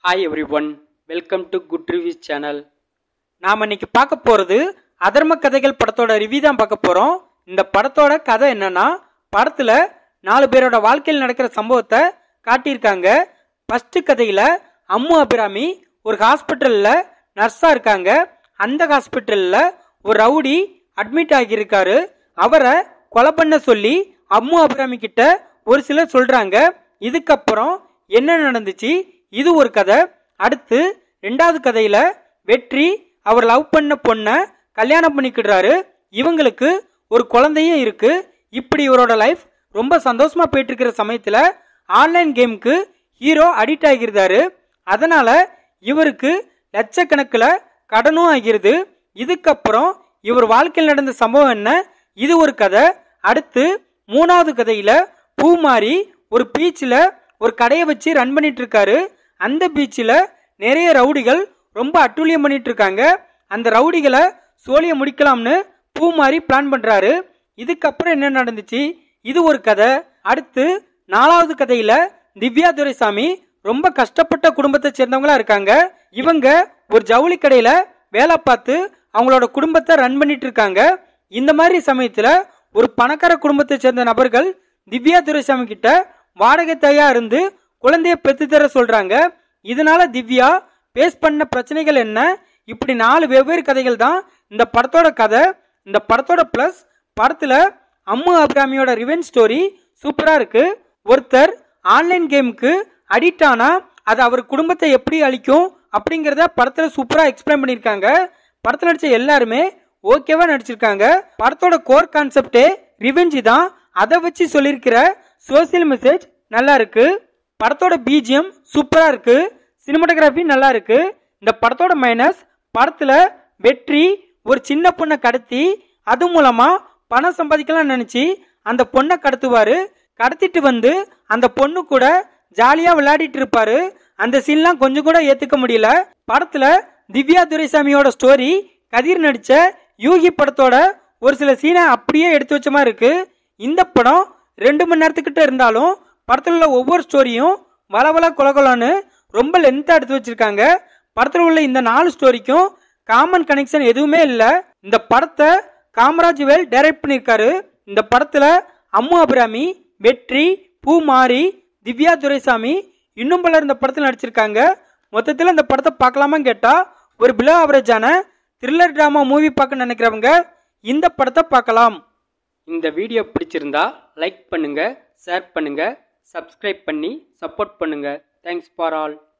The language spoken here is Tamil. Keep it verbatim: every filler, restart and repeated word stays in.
Hi everyone, welcome to Good Reviews channel. நாம இன்னைக்கு பார்க்க போறது அதர்ம கதைகள் படத்தோட ரிவ்யூ தான் பார்க்க போறோம். இந்த படத்தோட கதை என்னன்னா, படத்துல நாலு பேரோட வாழ்க்கையில் நடக்கிற சம்பவத்தை காட்டியிருக்காங்க. ஃபர்ஸ்ட் கதையில அம்மு அபிராமி ஒரு ஹாஸ்பிட்டல்ல நர்ஸா இருக்காங்க. அந்த ஹாஸ்பிட்டல்ல ஒரு ரவுடி அட்மிட் ஆகியிருக்காரு. அவரை கொலை பண்ண சொல்லி அம்மு அபிராமி கிட்ட ஒரு சிலர் சொல்றாங்க. இதுக்கப்புறம் என்ன நடந்துச்சு, இது ஒரு கதை. அடுத்து ரெண்டாவது கதையில வெற்றி அவர் லவ் பண்ண பொண்ணை கல்யாணம் பண்ணிக்கிடுறாரு. இவங்களுக்கு ஒரு குழந்தையும் இருக்கு. இப்படி இவரோட லைஃப் ரொம்ப சந்தோஷமா போயிட்டு இருக்கிற சமயத்துல ஆன்லைன் கேமுக்கு ஹீரோ அடிக்ட் ஆகிருந்தாரு. அதனால இவருக்கு லட்சக்கணக்கில் கடனும் ஆகிறது. இதுக்கப்புறம் இவர் வாழ்க்கையில் நடந்த சம்பவம் என்ன, இது ஒரு கதை. அடுத்து மூணாவது கதையில பூமாரி ஒரு பீச்சில் ஒரு கடையை வச்சு ரன் பண்ணிட்டு இருக்காரு. அந்த பீச்சில் நிறைய ரவுடிகள் ரொம்ப அட்டூழியம் பண்ணிட்டு இருக்காங்க. அந்த ரவுடிகளை சோழிய முடிக்கலாம்னு பூமாரி பிளான் பண்றாரு. இதுக்கப்புறம் என்ன நடந்துச்சு, இது ஒரு கதை. அடுத்து நாலாவது கதையில திவ்யா துரைசாமி ரொம்ப கஷ்டப்பட்ட குடும்பத்தை சேர்ந்தவங்களா இருக்காங்க. இவங்க ஒரு ஜவுளி கடையில வேலை பார்த்து அவங்களோட குடும்பத்தை ரன் பண்ணிட்டு இருக்காங்க. இந்த மாதிரி சமயத்துல ஒரு பணக்கார குடும்பத்தை சேர்ந்த நபர்கள் திவ்யா துரைசாமி கிட்ட வாடகை தாயா இருந்து குழந்தைய பெற்று தர சொல்றாங்க. இதனால திவ்யா பேஸ் பண்ண பிரச்சனைகள் என்ன, இப்படி நாலு வெவ்வேறு கதைகள் தான் இந்த படத்தோட கதை. இந்த படத்தோட பிளஸ், படத்துல அம்மு அபிராமியோட ரிவெஞ்ச் ஸ்டோரி சூப்பரா இருக்கு. ஒருத்தர் ஆன்லைன் கேமுக்கு அடிக்ட் ஆனா அது அவர் குடும்பத்தை எப்படி அழிக்கும் அப்படிங்கிறத படத்துல சூப்பரா எக்ஸ்பிளைன் பண்ணியிருக்காங்க. படத்துல நடிச்ச எல்லாருமே ஓகேவா நடிச்சிருக்காங்க. படத்தோட கோர் கான்செப்டே ரிவெஞ்ச் தான். அதை வச்சு சொல்லியிருக்கிற சோசியல் மெசேஜ் நல்லா இருக்கு. படத்தோட பிஜிஎம் சூப்பரா இருக்கு. சினிமாட்டோகிராஃபி நல்லா இருக்கு. இந்த படத்தோட மைனஸ், படத்துல வெற்றி ஒரு சின்ன பொண்ணை கடத்தி அது மூலமா பணம் சம்பாதிக்கலாம் நினைச்சு அந்த பொண்ணை கடத்துவாரு. கடத்திட்டு வந்து அந்த பொண்ணு கூட ஜாலியா விளையாடிட்டு இருப்பாரு. அந்த சீன்லாம் கொஞ்சம் கூட ஏத்துக்க முடியல. படத்துல திவ்யா துரைசாமியோட ஸ்டோரி கதிர் நடிச்ச யூகி படத்தோட ஒரு சில சீனை அப்படியே எடுத்து வச்ச மாதிரி இருக்கு. இந்த படம் ரெண்டு மணி நேரத்துக்கிட்ட இருந்தாலும் படத்துல உள்ள ஒவ்வொரு ஸ்டோரியும் வளவள கொலகொலன்னு ரொம்ப லென்த்தா எடுத்து வச்சிருக்காங்க. படத்துல உள்ள இந்த நாலு ஸ்டோரிக்கும் காமன் கனெக்ஷன் எதுவுமே இல்லை. இந்த படத்தை காமராஜ் வேல் டைரக்ட் பண்ணியிருக்காரு. இந்த படத்துல அம்மு அபிராமி, வெற்றி, பூமாரி, திவ்யா துரைசாமி இன்னும் பலர் இந்த படத்தில் நடிச்சிருக்காங்க. மொத்தத்தில் இந்த படத்தை பார்க்கலாமான்னு கேட்டா ஒரு பிலோ ஆவரேஜான த்ரில்லர் டிராமா மூவி பார்க்க நினைக்கிறவங்க இந்த படத்தை பார்க்கலாம். இந்த வீடியோ பிடிச்சிருந்தா லைக் பண்ணுங்க, ஷேர் பண்ணுங்க, சப்ஸ்கிரைப் பண்ணி சப்போர்ட் பண்ணுங்க. Thanks for all.